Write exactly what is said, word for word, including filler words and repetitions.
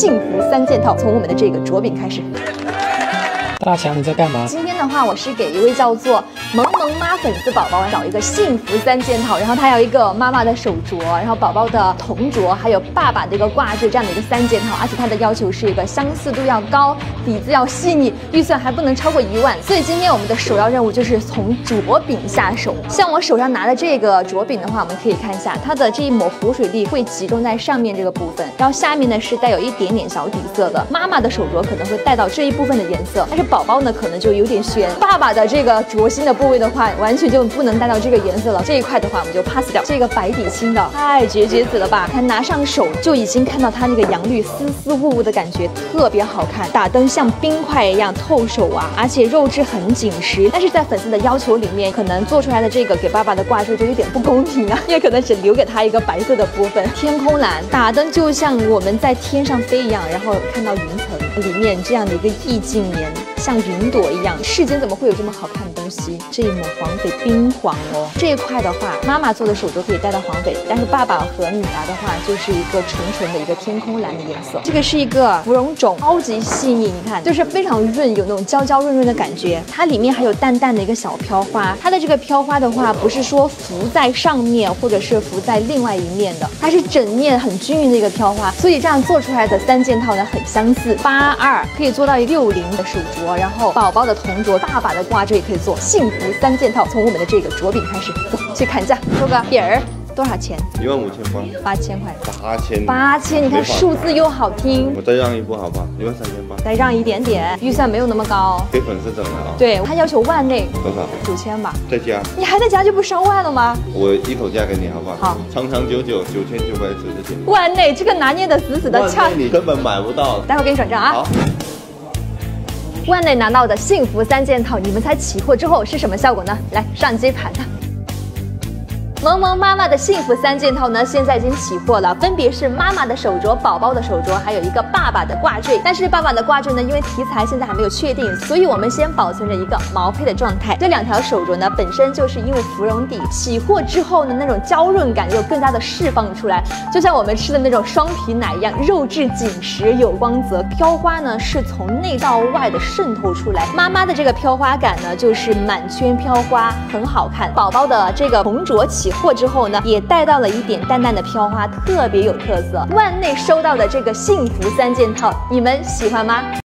幸福三件套，从我们的这个着饼开始。 大强，你在干嘛？ 今天的话，我是给一位叫做萌萌妈粉丝宝宝找一个幸福三件套，然后它有一个妈妈的手镯，然后宝宝的童镯，还有爸爸的一个挂坠，这样的一个三件套，而且它的要求是一个相似度要高，底子要细腻，预算还不能超过一万。所以今天我们的首要任务就是从着饼下手。像我手上拿的这个着饼的话，我们可以看一下它的这一抹浮水粒会集中在上面这个部分，然后下面呢是带有一点点小底色的。妈妈的手镯可能会带到这一部分的颜色，但是 宝宝呢，可能就有点悬。爸爸的这个镯心的部位的话，完全就不能带到这个颜色了。这一块的话，我们就 pass 掉。这个白底青的，太绝绝子了吧！它拿上手就已经看到它那个杨绿丝丝雾雾的感觉，特别好看。打灯像冰块一样透手啊，而且肉质很紧实。但是在粉丝的要求里面，可能做出来的这个给爸爸的挂坠就有点不公平啊，因为可能只留给他一个白色的部分。天空蓝打灯就像我们在天上飞一样，然后看到云层里面这样的一个意境棉。 像云朵一样，世间怎么会有这么好看的东西？这一抹黄翡冰黄哦，这一块的话，妈妈做的手镯可以戴到黄翡，但是爸爸和女儿的话，就是一个纯纯的一个天空蓝的颜色。这个是一个芙蓉种，超级细腻，你看，就是非常润，有那种焦焦润润的感觉。它里面还有淡淡的一个小飘花，它的这个飘花的话，不是说浮在上面，或者是浮在另外一面的，它是整面很均匀的一个飘花，所以这样做出来的三件套呢，很相似。八二可以做到一个六零的手镯。 然后宝宝的童镯，爸爸的挂坠也可以做幸福三件套。从我们的这个着饼开始，走去砍价，说个饼儿多少钱？ 一万五千八， 八千块， 八千， 八千，你看数字又好听。 我再让一步好不好？一万三千八， 再让一点点，预算没有那么高。 给粉丝整了啊？ 对，他要求万内， 多少？ 九千吧。 再加， 你还在加就不上万了吗？ 我一口价给你好不好？ 好， 长长久久，九千九百九十九。 万内，这个拿捏的死死的， 恰你根本买不到。 待会给你转账啊。 好。 万内拿到的幸福三件套，你们猜起货之后是什么效果呢？来上机盘它。 萌萌妈妈的幸福三件套呢，现在已经起货了，分别是妈妈的手镯、宝宝的手镯，还有一个爸爸的挂坠。但是爸爸的挂坠呢，因为题材现在还没有确定，所以我们先保存着一个毛坯的状态。这两条手镯呢，本身就是因为芙蓉底，起货之后呢，那种娇润感又更加的释放出来，就像我们吃的那种双皮奶一样，肉质紧实有光泽，飘花呢是从内到外的渗透出来。妈妈的这个飘花感呢，就是满圈飘花，很好看。宝宝的这个童镯起 货之后呢，也带到了一点淡淡的飘花，特别有特色。万内收到的这个幸福三件套，你们喜欢吗？